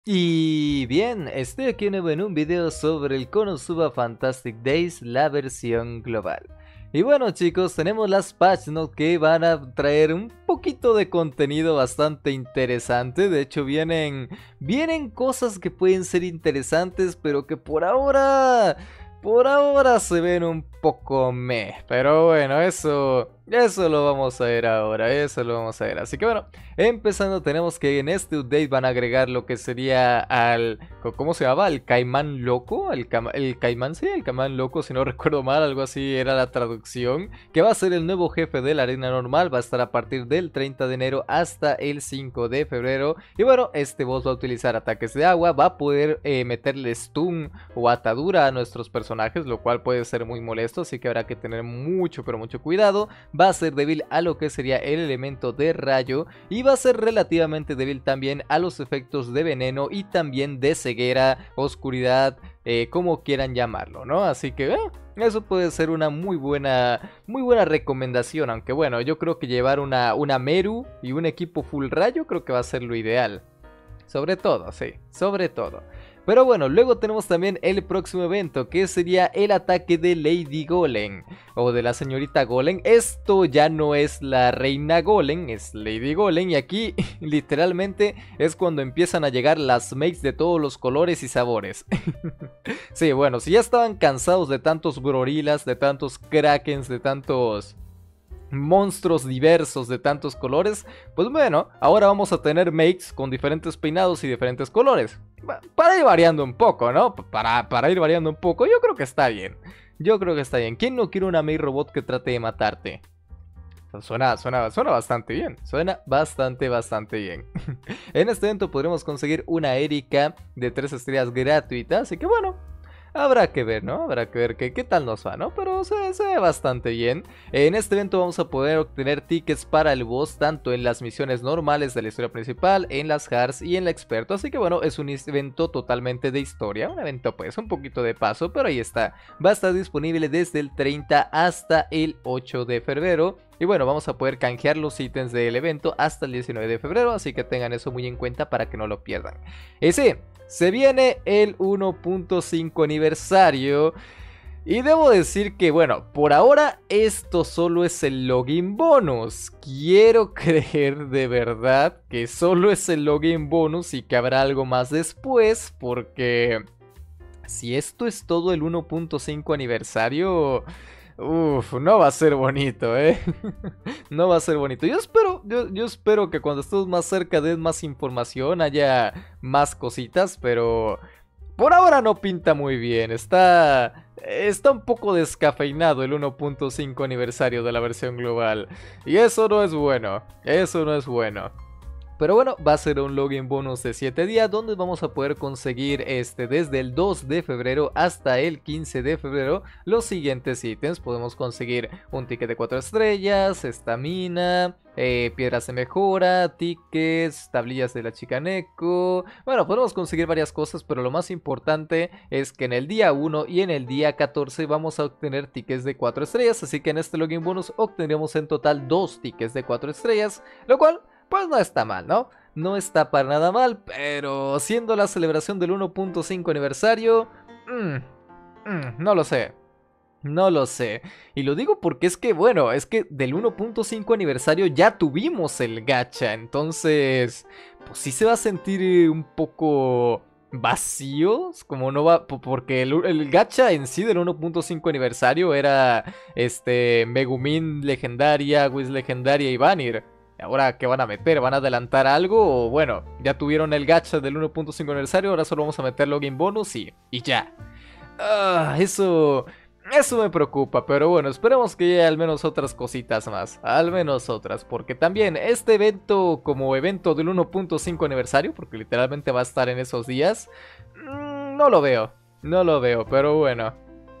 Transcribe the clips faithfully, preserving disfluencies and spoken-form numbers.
Y bien, estoy aquí de nuevo en un video sobre el Konosuba Fantastic Days, la versión global. Y bueno chicos, tenemos las patch notes que van a traer un poquito de contenido bastante interesante. De hecho vienen, vienen cosas que pueden ser interesantes, pero que por ahora, por ahora se ven un poco meh. Pero bueno, eso... Eso lo vamos a ver ahora, eso lo vamos a ver. Así que bueno, empezando tenemos que en este update van a agregar lo que sería al... ¿Cómo se llama? ¿El caimán loco? ¿El, cama, el caimán? Sí, el caimán loco, si no recuerdo mal, algo así era la traducción. Que va a ser el nuevo jefe de la arena normal, va a estar a partir del treinta de enero hasta el cinco de febrero. Y bueno, este boss va a utilizar ataques de agua, va a poder eh, meterle stun o atadura a nuestros personajes, lo cual puede ser muy molesto, así que habrá que tener mucho, pero mucho cuidado. Va a ser débil a lo que sería el elemento de rayo y va a ser relativamente débil también a los efectos de veneno y también de ceguera, oscuridad, eh, como quieran llamarlo, ¿no? Así que eh, eso puede ser una muy buena, muy buena recomendación, aunque bueno, yo creo que llevar una, una Meru y un equipo full rayo creo que va a ser lo ideal. Sobre todo, sí, sobre todo. Pero bueno, luego tenemos también el próximo evento, que sería el ataque de Lady Golem, o de la señorita Golem. Esto ya no es la reina Golem, es Lady Golem, y aquí literalmente es cuando empiezan a llegar las makes de todos los colores y sabores. Sí, bueno, si ya estaban cansados de tantos gorilas, de tantos krakens, de tantos... monstruos diversos de tantos colores, pues bueno, ahora vamos a tener makes con diferentes peinados y diferentes colores. Para ir variando un poco, ¿no? Para, para ir variando un poco, yo creo que está bien. Yo creo que está bien. ¿Quién no quiere una make robot que trate de matarte? Suena, suena, suena bastante bien, suena bastante, bastante bien. En este evento podremos conseguir una Erika de tres estrellas gratuita, así que bueno, habrá que ver, ¿no? Habrá que ver qué, qué tal nos va, ¿no? Pero se, se ve bastante bien. En este evento vamos a poder obtener tickets para el boss, tanto en las misiones normales de la historia principal, en las Hearts y en la experto. Así que bueno, es un evento totalmente de historia. Un evento pues un poquito de paso, pero ahí está. Va a estar disponible desde el treinta hasta el ocho de febrero. Y bueno, vamos a poder canjear los ítems del evento hasta el diecinueve de febrero. Así que tengan eso muy en cuenta para que no lo pierdan. Y sí, se viene el uno punto cinco aniversario y debo decir que bueno, por ahora esto solo es el login bonus. Quiero creer de verdad que solo es el login bonus y que habrá algo más después, porque si esto es todo el uno punto cinco aniversario... Uf, no va a ser bonito, eh. No va a ser bonito. Yo espero, yo, yo espero que cuando estemos más cerca de más información haya más cositas, pero por ahora no pinta muy bien. Está, está un poco descafeinado el uno punto cinco aniversario de la versión global. Y eso no es bueno, eso no es bueno. Pero bueno, va a ser un login bonus de siete días donde vamos a poder conseguir este desde el dos de febrero hasta el quince de febrero los siguientes ítems. Podemos conseguir un ticket de cuatro estrellas, estamina, eh, piedras de mejora, tickets, tablillas de la chica Neko. Bueno, podemos conseguir varias cosas, pero lo más importante es que en el día uno y en el día catorce vamos a obtener tickets de cuatro estrellas. Así que en este login bonus obtendremos en total dos tickets de cuatro estrellas, lo cual... pues no está mal, ¿no? No está para nada mal, pero siendo la celebración del uno punto cinco aniversario... Mmm, mmm, no lo sé. No lo sé. Y lo digo porque es que, bueno, es que del uno punto cinco aniversario ya tuvimos el gacha. Entonces, pues sí se va a sentir un poco... vacío, como no va, porque el, el gacha en sí del uno punto cinco aniversario era este Megumin legendaria, Whis legendaria y Vanir. Ahora, ¿qué van a meter? ¿Van a adelantar algo? O bueno, ya tuvieron el gacha del uno punto cinco aniversario, ahora solo vamos a meter login bonus y, y ya. Ah, eso... Eso me preocupa, pero bueno, esperemos que haya al menos otras cositas más. Al menos otras, porque también este evento como evento del uno punto cinco aniversario, porque literalmente va a estar en esos días, mmm, no lo veo. No lo veo, pero bueno.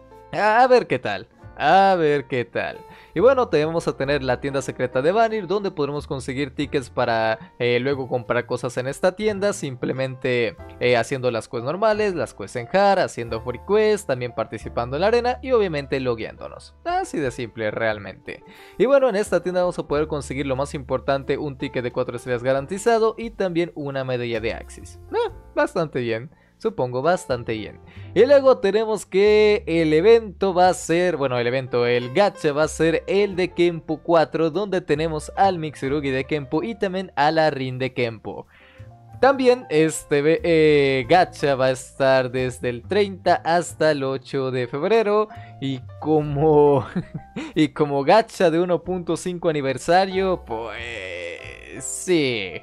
A ver qué tal. A ver qué tal. Y bueno, también vamos a tener la tienda secreta de Vanir, donde podremos conseguir tickets para eh, luego comprar cosas en esta tienda, simplemente eh, haciendo las quests normales, las quests en Har, haciendo free quests, también participando en la arena y obviamente logueándonos. Así de simple realmente. Y bueno, en esta tienda vamos a poder conseguir lo más importante, un ticket de cuatro estrellas garantizado y también una medalla de Axis. ¿Eh? bastante bien. Supongo bastante bien. Y luego tenemos que el evento va a ser, bueno, el evento, el gacha va a ser el de Kenpo cuatro, donde tenemos al Mitsurugi de Kenpo y también a la Rin de Kenpo. También este eh, gacha va a estar desde el treinta hasta el ocho de febrero. Y como, y como gacha de uno punto cinco aniversario, pues sí.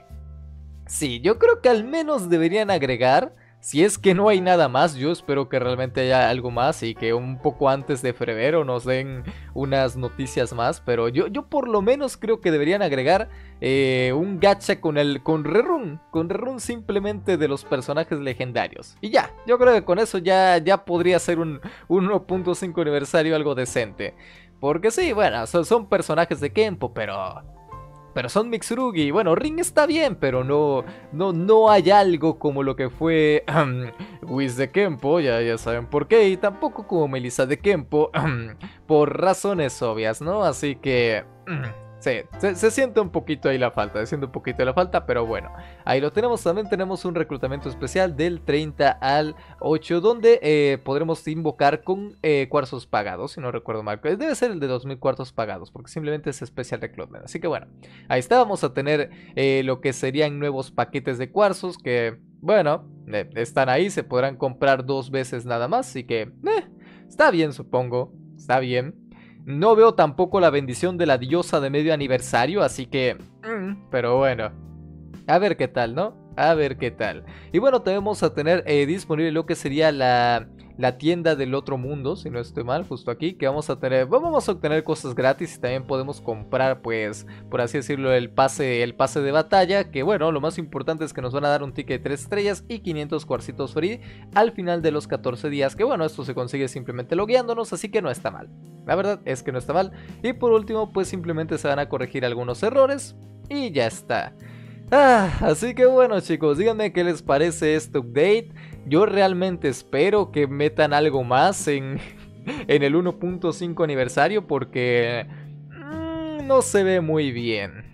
Sí, yo creo que al menos deberían agregar, si es que no hay nada más, yo espero que realmente haya algo más y que un poco antes de febrero nos den unas noticias más, pero yo, yo por lo menos creo que deberían agregar eh, un gacha con el con Rerun, con Rerun simplemente de los personajes legendarios. Y ya, yo creo que con eso ya, ya podría ser un, un uno punto cinco aniversario algo decente. Porque sí, bueno, son, son personajes de Kenpo, pero... Pero son Mitsurugi. Bueno, Rin está bien, pero no, no, no hay algo como lo que fue um, Whis de Kenpo, ya, ya saben por qué. Y tampoco como Melissa de Kenpo, um, por razones obvias, ¿no? Así que... Um, sí, se, se siente un poquito ahí la falta, se siente un poquito la falta, pero bueno. Ahí lo tenemos, también tenemos un reclutamiento especial del treinta al ocho, donde eh, podremos invocar con eh, cuarzos pagados, si no recuerdo mal. Debe ser el de dos mil cuarzos pagados, porque simplemente es especial reclutment. Así que bueno, ahí está, vamos a tener eh, lo que serían nuevos paquetes de cuarzos que, bueno, eh, están ahí, se podrán comprar dos veces nada más, así que, eh, está bien supongo, está bien. No veo tampoco la bendición de la diosa de medio aniversario, así que... Mm, pero bueno, a ver qué tal, ¿no? A ver qué tal. Y bueno, también vamos a tener eh, disponible lo que sería la, la tienda del otro mundo, si no estoy mal, justo aquí, que vamos a tener... Vamos a obtener cosas gratis y también podemos comprar, pues, por así decirlo, el pase, el pase de batalla, que bueno, lo más importante es que nos van a dar un ticket de tres estrellas y quinientos cuarcitos free al final de los catorce días, que bueno, esto se consigue simplemente logueándonos, así que no está mal. La verdad es que no está mal. Y por último, pues simplemente se van a corregir algunos errores y ya está. Ah, así que bueno chicos, díganme qué les parece este update. Yo realmente espero que metan algo más en, en el uno punto cinco aniversario porque mmm, no se ve muy bien.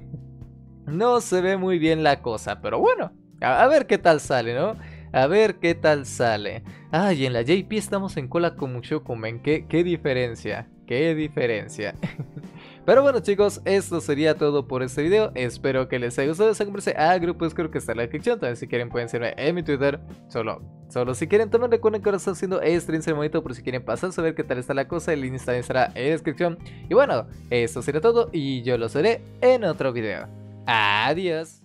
No se ve muy bien la cosa, pero bueno, a, a ver qué tal sale, ¿no? A ver qué tal sale. Ay, en la J P estamos en cola con Mushoku Men. ¿Qué, qué diferencia? ¿Qué diferencia? Pero bueno chicos, esto sería todo por este video. Espero que les haya gustado. Suscríbanse a grupos, creo que está en la descripción. También si quieren pueden seguirme en mi Twitter. Solo, solo si quieren. También recuerden que ahora estoy haciendo streams en el momento por si quieren pasar a saber qué tal está la cosa. El link también estará en la descripción. Y bueno, esto sería todo y yo los veré en otro video. Adiós.